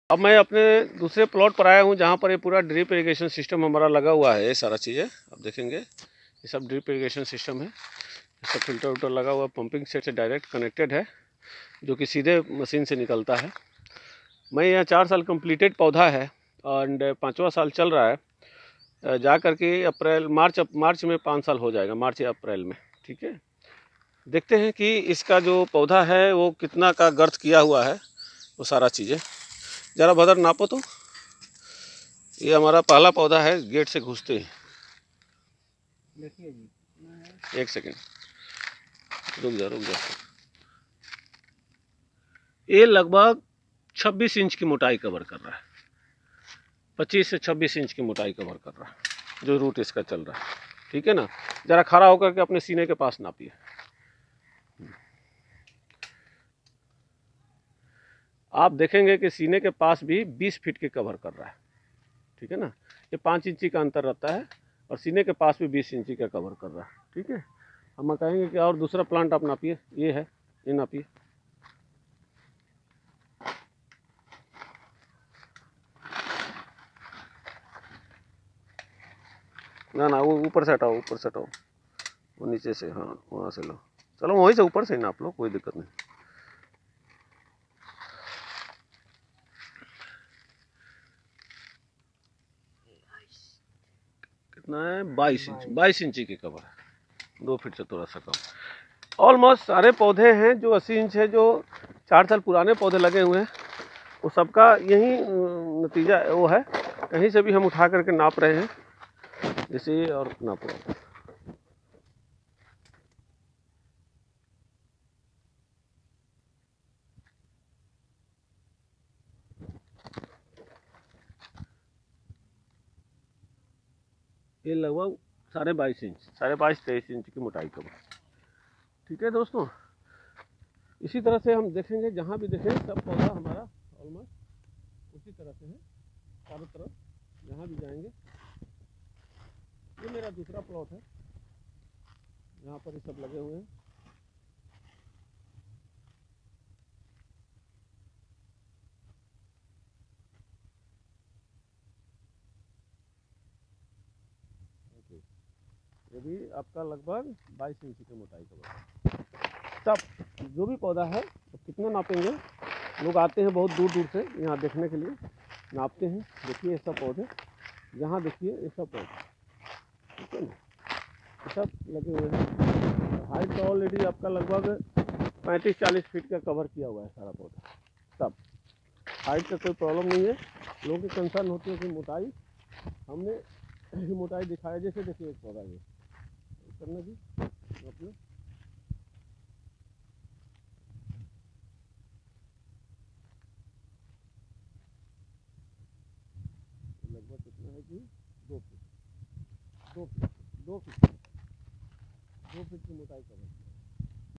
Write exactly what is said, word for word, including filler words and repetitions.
अब मैं अपने दूसरे प्लॉट पर आया हूँ जहाँ पर ये पूरा ड्रिप इरिगेशन सिस्टम हमारा लगा हुआ है। ये सारा चीज़ें आप देखेंगे, ये सब ड्रिप इरिगेशन सिस्टम है। ये सब फिल्टर उल्टर लगा हुआ, पंपिंग सेट से डायरेक्ट कनेक्टेड है, जो कि सीधे मशीन से निकलता है। मैं यहाँ चार साल कंप्लीटेड पौधा है एंड पाँचवा साल चल रहा है। जा कर के अप्रैल मार्च मार्च में पाँच साल हो जाएगा, मार्च या अप्रैल में। ठीक है, देखते हैं कि इसका जो पौधा है वो कितना का गर्थ किया हुआ है, वो सारा चीज़ें ज़रा बदर नापो तो। ये हमारा पहला पौधा है, गेट से घुसते ही। देखिए जी, एक सेकेंड रुक जा रुक जा। ये लगभग छब्बीस इंच की मोटाई कवर कर रहा है, पच्चीस से छब्बीस इंच की मोटाई कवर कर रहा है जो रूट इसका चल रहा है। ठीक है ना, ज़रा खड़ा होकर के अपने सीने के पास नापिए। आप देखेंगे कि सीने के पास भी बीस फीट के कवर कर रहा है। ठीक है ना, ये पाँच इंची का अंतर रहता है और सीने के पास भी बीस इंची का कवर कर रहा है। ठीक है, हम कहेंगे कि और दूसरा प्लांट आप नापिए, ये है, ये नापिए। ना ना वो ऊपर से हटाओ, ऊपर से हटाओ, वो नीचे से, हाँ वहाँ से लो। चलो वहीं से ऊपर से ही नाप लो, कोई दिक्कत नहीं। कितना है? बाईस इंच, बाईस इंची की कवर है, दो फीट से थोड़ा सा कम। ऑलमोस्ट सारे पौधे हैं जो अस्सी इंच है, जो चार साल पुराने पौधे लगे हुए हैं, वो सबका यही नतीजा वो है। कहीं से भी हम उठा करके नाप रहे हैं, जैसे ये और नाप रहे हैं। ये लगभग साढ़े बाईस इंच, साढ़े बाईस तेईस इंच की मोटाई का। ठीक है दोस्तों, इसी तरह से हम देखेंगे, जहाँ भी देखें सब पौधा हमारा ऑलमोस्ट उसी तरह से है चारों तरफ, जहाँ भी जाएंगे। ये मेरा दूसरा प्लॉट है, यहाँ पर ये सब लगे हुए हैं। ये भी आपका लगभग बाईस इंच की मोटाई का बना। सब जो भी पौधा है तो कितना नापेंगे, लोग आते हैं बहुत दूर दूर से यहाँ देखने के लिए, नापते हैं। देखिए ये सब पौधे, यहाँ देखिए ये सब पौधे, ठीक है ना, ये सब लगे हुए हैं। हाइट तो ऑलरेडी आपका लगभग पैंतीस चालीस फीट का कवर किया हुआ है सारा पौधा। सब हाइट का कोई प्रॉब्लम नहीं है। लोगों की कंसर्न होती है कि मोटाई, हमने मोटाई दिखाया। जैसे देखिए एक पौधा ये करना जी अपना, लगभग कितना है कि दो फीट दो फीट दो फीट दो फीट की मोटाई कवर।